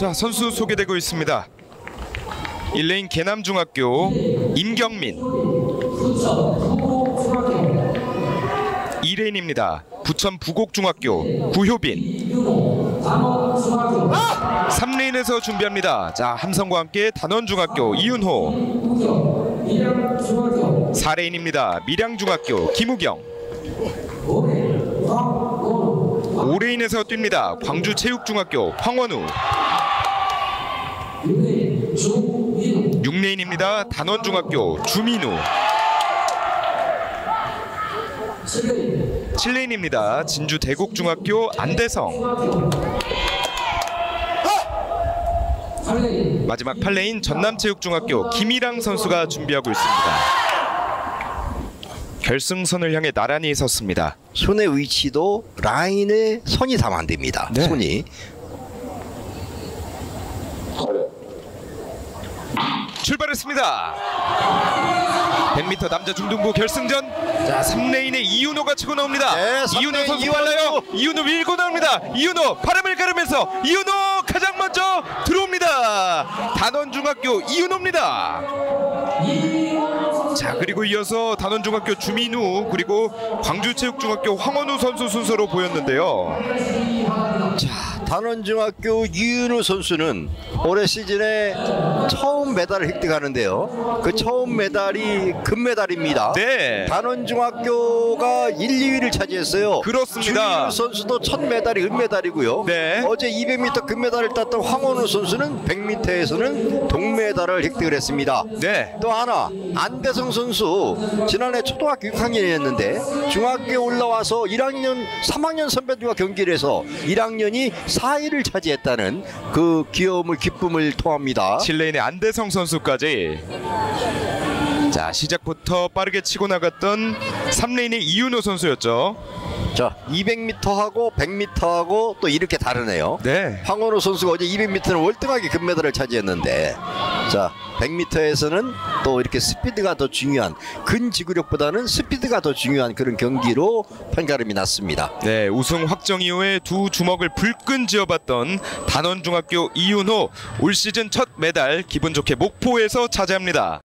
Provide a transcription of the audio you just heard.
자, 선수 소개되고 있습니다. 1레인 계남중학교 임경민, 2레인입니다. 부천 부곡중학교 구효빈, 3레인에서 준비합니다. 자, 함성과 함께 단원중학교 이윤호, 4레인입니다. 밀양중학교 김우경, 5레인에서 뜁니다. 광주체육중학교 황원우, 6레인입니다. 단원중학교 주민우, 7레인입니다. 진주대곡중학교 안대성, 마지막 8레인 전남체육중학교 김일랑 선수가 준비하고 있습니다. 결승선을 향해 나란히 섰습니다. 손의 위치도 라인에 손이 닿으면 안 됩니다. 네. 손이. 출발했습니다. 100m 남자 중등부 결승전. 자, 3레인에 이윤호가 치고 나옵니다. 네, 이윤호 선수 빨라요. 이윤호 밀고 나옵니다. 이윤호 바람을 가르면서 이윤호 가장 먼저 들어옵니다. 단원중학교 이윤호입니다. 자, 그리고 이어서 단원중학교 주민우, 그리고 광주체육중학교 황원우 선수 순서로 보였는데요. 자, 단원중학교 이윤우 선수는 올해 시즌에 처음 메달을 획득하는데요. 그 처음 메달이 금메달입니다. 네. 단원중학교가 1, 2위를 차지했어요. 그렇습니다. 주민우 선수도 첫 메달이 은메달이고요. 네. 어제 200m 금메달을 땄던 황원우 선수는 100m에서는 동메달을 획득을 했습니다. 네. 또 하나, 안대성 선수 지난해 초등학교 6학년이었는데 중학교에 올라와서 3학년 선배들과 경기를 해서 1학년이 4위를 차지했다는 그 귀여움을 기쁨을 토합니다. 7레인의 안대성 선수까지. 자, 시작부터 빠르게 치고 나갔던 3레인의 이윤호 선수였죠. 자, 200m하고 100m하고 또 이렇게 다르네요. 네. 황원우 선수가 어제 200m는 월등하게 금메달을 차지했는데, 자, 100m에서는 또 이렇게 스피드가 더 중요한, 근지구력보다는 스피드가 더 중요한 그런 경기로 판가름이 났습니다. 네, 우승 확정 이후에 두 주먹을 불끈 쥐어봤던 단원중학교 이윤호, 올 시즌 첫 메달 기분 좋게 목포에서 차지합니다.